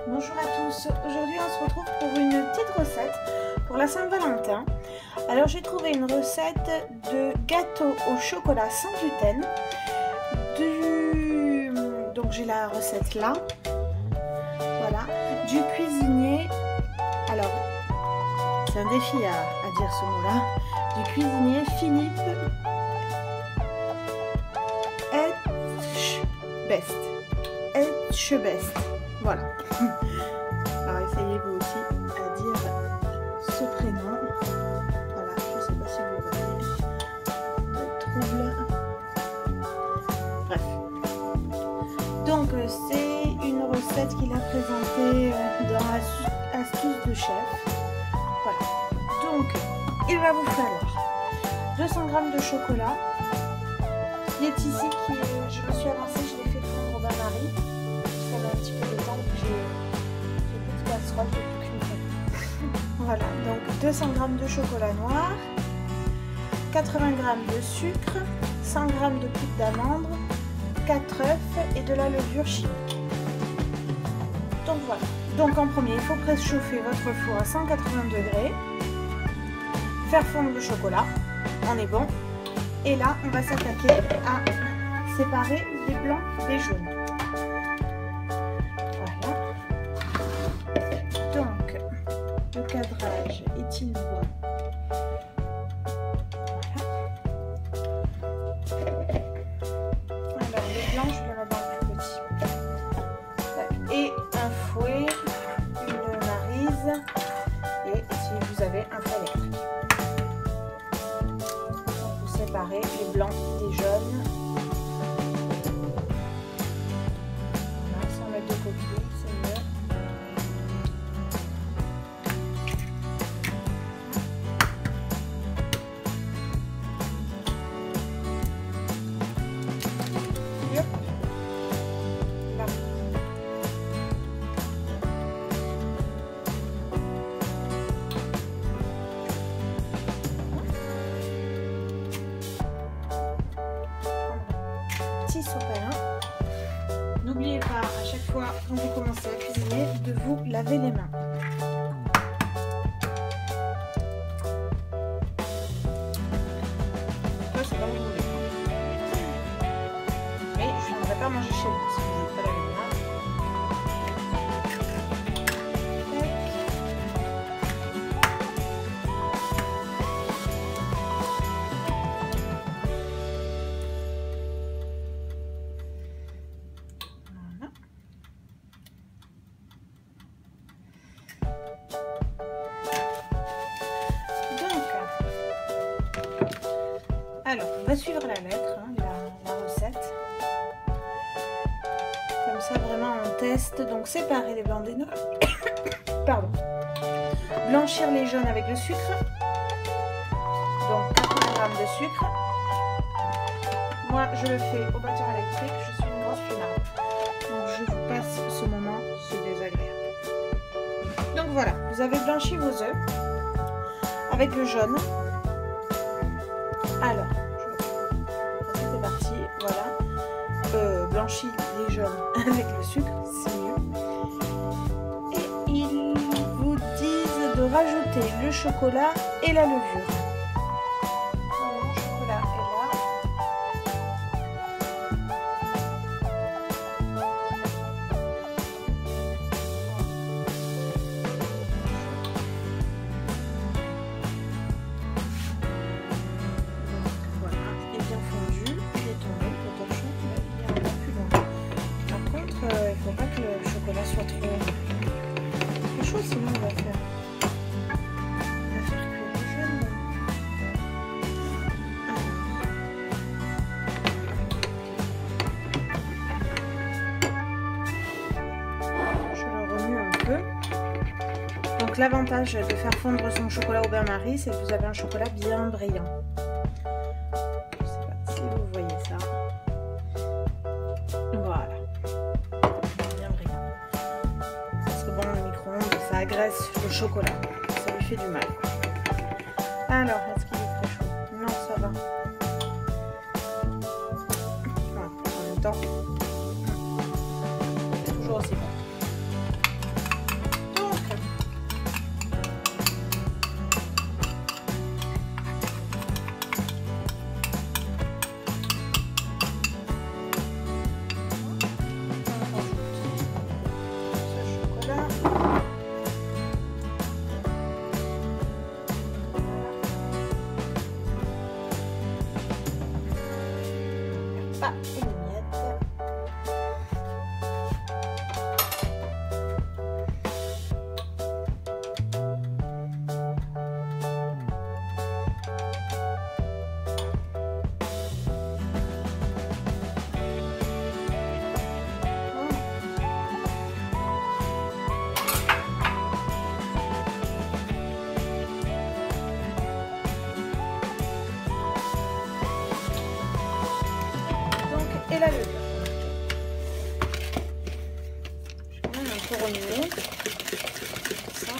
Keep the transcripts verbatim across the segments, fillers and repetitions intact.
Bonjour à tous, aujourd'hui on se retrouve pour une petite recette pour la Saint-Valentin. Alors j'ai trouvé une recette de gâteau au chocolat sans gluten. Du... Donc j'ai la recette là, voilà, du cuisinier, alors c'est un défi à, à dire ce mot là, du cuisinier Philippe Etchebest. Etchebest. Voilà. Alors essayez vous aussi à dire ce prénom. Voilà, je sais pas si vous voyez. Le trouble. Bref. Donc c'est une recette qu'il a présentée dans Astuces de chef. Voilà. Donc il va vous falloir deux cents grammes de chocolat. Il est ici qui est, je me suis avancée, je l'ai fait fondre au bain-marie. Ça met un petit peu de temps, j'ai plus de casserole, j'ai plus qu'une fois. Voilà, donc deux cents grammes de chocolat noir, quatre-vingts grammes de sucre, cent grammes de poudre d'amande, quatre œufs et de la levure chimique. Donc voilà, donc en premier, il faut préchauffer votre four à cent quatre-vingts degrés, faire fondre le chocolat, on est bon. Et là, on va s'attaquer à séparer les blancs des jaunes. Voilà. Donc, le cadrage est-il bon? Voilà. Alors, les blancs, je vais mettre dans le plus petit. Et un fouet, une maryse, et si vous avez un fouet électrique. Séparer les blancs des jaunes. Voilà, sans mettre de coquille, c'est mieux. Yep. Là. Petit sopalin. N'oubliez pas à chaque fois quand vous commencez à cuisiner de vous laver les mains. Toi, c'est comme vous voulez. Mais je ne viendrai pas manger chez vous si vous n'avez pas lavé les mains. Alors, on va suivre la lettre, hein, la, la recette. Comme ça, vraiment, on teste. Donc, séparer les blancs des noix. Pardon. Blanchir les jaunes avec le sucre. Donc, quatre-vingts grammes de sucre. Moi, je le fais au batteur électrique. Je suis une grosse flemmarde. Donc, je vous passe ce moment. C'est désagréable. Donc, voilà. Vous avez blanchi vos œufs avec le jaune. Alors, c'est parti, voilà. Euh, blanchis les jaunes avec le sucre, c'est mieux. Et ils vous disent de rajouter le chocolat et la levure. Voilà, le chocolat est là. Il ne faut pas que le chocolat soit trop, trop chaud, sinon on va faire, on va faire cuire le jaune. Je le remue un peu. Donc l'avantage de faire fondre son chocolat au bain-marie, c'est que vous avez un chocolat bien brillant. Je ne sais pas si vous voyez ça. Voilà. Ça agresse le chocolat, ça lui fait du mal. Alors, est-ce qu'il est très chaud? Non, ça va. Voilà, en même temps, c'est toujours aussi bon. et les miettes. Et la levure. Je vais même un peu remuer. Ça.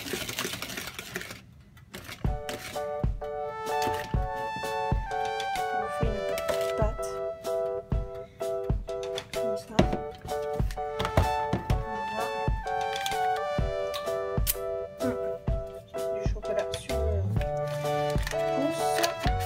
On fait une petite pâte. Comme ça. Voilà. Hum. Du chocolat sur le pouce.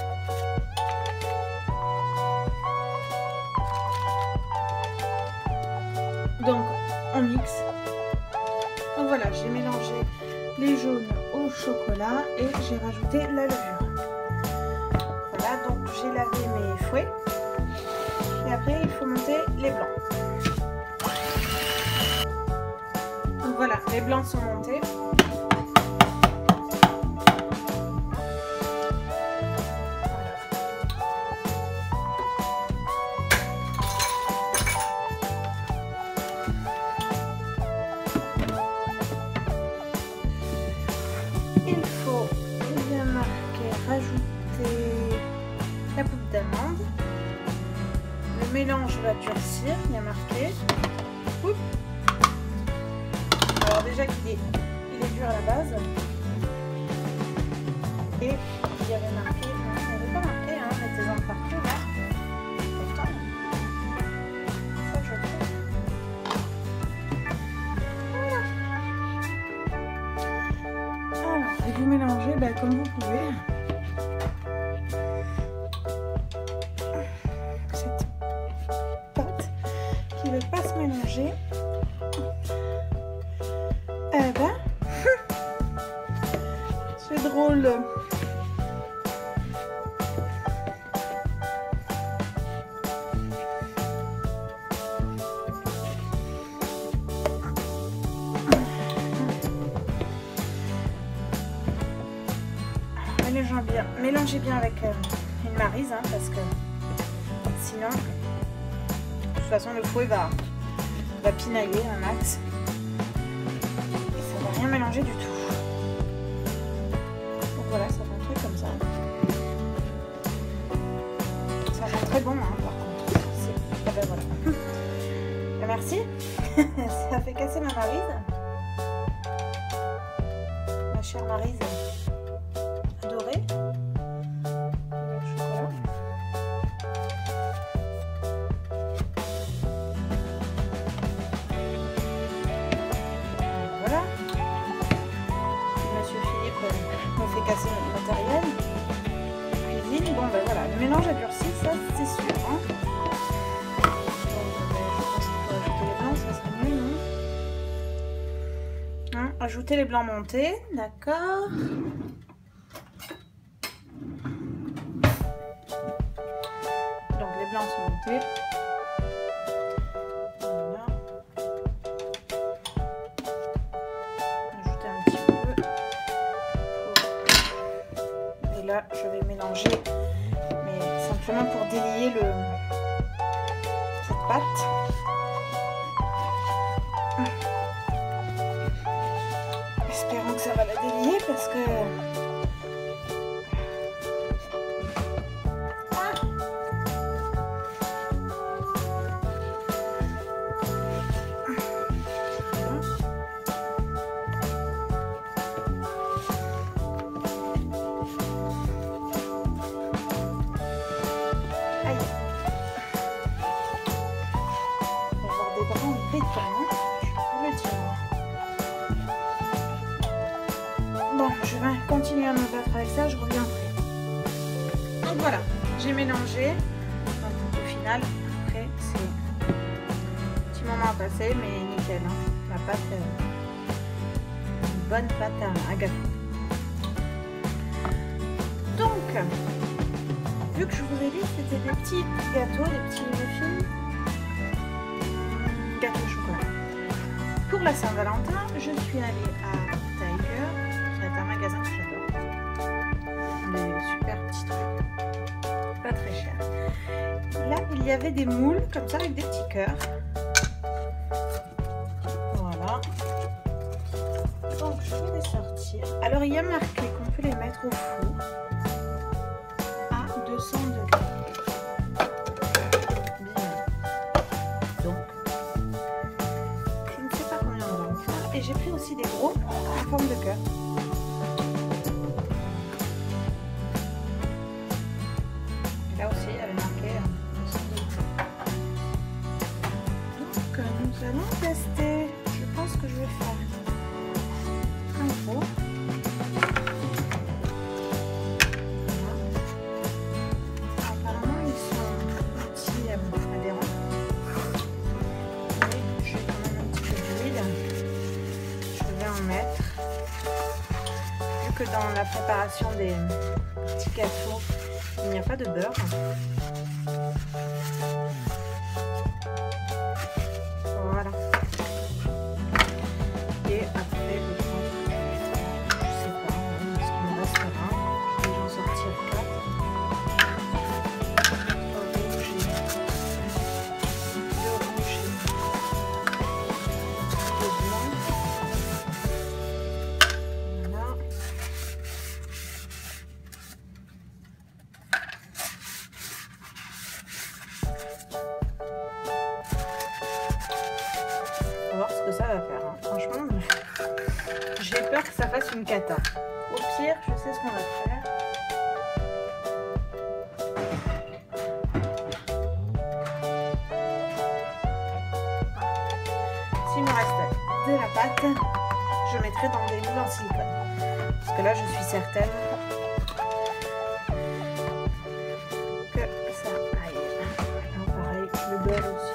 Donc on mixe. Donc voilà, j'ai mélangé les jaunes au chocolat et j'ai rajouté la levure. Voilà, donc j'ai lavé mes fouets. Et après il faut monter les blancs. Donc voilà, les blancs sont montés. Il faut bien marquer, rajouter la poudre d'amande. Le mélange va durcir, il y a marqué. Oups. Alors déjà qu'il est, il est dur à la base. Et il y avait marqué, non, il n'y avait pas marqué, hein, mettez-en partout là. Pourtant, ça je fais. Et vous mélangez bah, comme vous pouvez. Cette pâte qui ne veut pas se mélanger. Eh ben, c'est drôle. Mélangez bien, mélangez bien avec euh, une maryse, hein, parce que sinon, de toute façon, le fouet va, va pinailler un max et ça va rien mélanger du tout. Donc voilà, ça fait un truc comme ça. Ça sent très bon, hein, par contre. Ah ben voilà. Ben merci. Ça fait casser ma maryse, ma chère maryse. Doré. Voilà. Monsieur Philippe me fait casser notre matériel. Cuisine. Bon ben voilà, le mélange a durci, ça c'est sûr. Hein. Donc, ben, je pense qu'il faut ajouter les blancs, ça serait mieux, non hein, ajouter les blancs montés, d'accord. Les blancs sont montés. Voilà. Ajouter un petit peu. Et là, je vais mélanger, mais simplement pour délier le cette pâte. Espérons que ça va la délier parce que je vais continuer à me battre avec ça, je reviendrai. Donc voilà, j'ai mélangé. Donc, au final, après, c'est un petit moment à passer, mais nickel. Hein. La pâte, euh, une bonne pâte à, à gâteau. Donc, vu que je vous ai dit, c'était des petits gâteaux, des petits muffins, gâteaux au chocolat. Pour la Saint-Valentin, je suis allée à Tiger, qui est un magasin que j'adore. Des super petits trucs, pas très chers. Là, il y avait des moules comme ça avec des petits cœurs. Voilà. Donc, je vais les sortir. Alors, il y a marqué qu'on peut les mettre au four à deux cents degrés. Donc, je ne sais pas combien on va en faire. Et j'ai pris aussi des gros en forme de cœur. Et là aussi, il y avait marqué deux cents degrés. Donc, nous allons tester. Je pense que je vais faire un gros. Apparemment, ils sont petits adhérents. Et j'ai quand même un petit peu d'huile. Je vais en mettre. Vu que dans la préparation des petits gâteaux, il n'y a pas de beurre. Voilà. Et après, je pense, je sais pas, ce qu'il me restera. Je vais en sortir quatre. Rouge et deux rouges et deux blancs. Voilà. On va voir ce que ça va faire. Hein. Franchement, j'ai peur que ça fasse une cata. Au pire, je sais ce qu'on va faire. S'il me reste de la pâte, je mettrai dans des moules en silicone. Parce que là, je suis certaine que ça aille. Alors, pareil, le beurre aussi.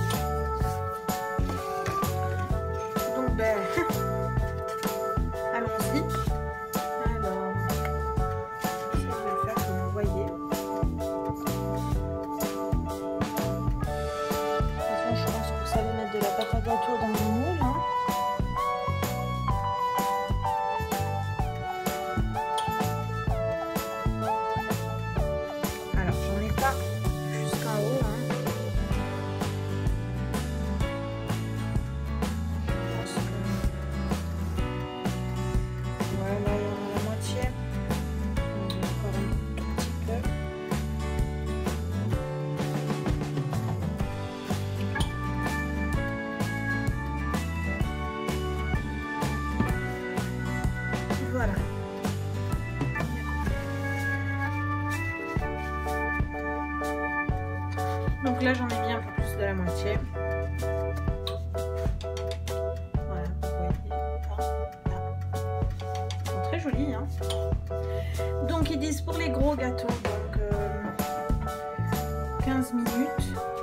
Donc, ben, allons-y. Alors, je vais le faire comme vous voyez. De toute façon, je pense que vous savez mettre de la pâte à gâteau dans le moule. Hein. Alors, j'en ai pas jusqu'en haut. Hein. Je pense que... Voilà, il y en a la moitié. On a encore un tout petit peu. Voilà. Donc là, j'en ai mis un peu plus de la moitié. Voilà, vous voyez. Là, là. Ils sont très jolis, hein. Donc, ils disent pour les gros gâteaux, donc euh, quinze minutes.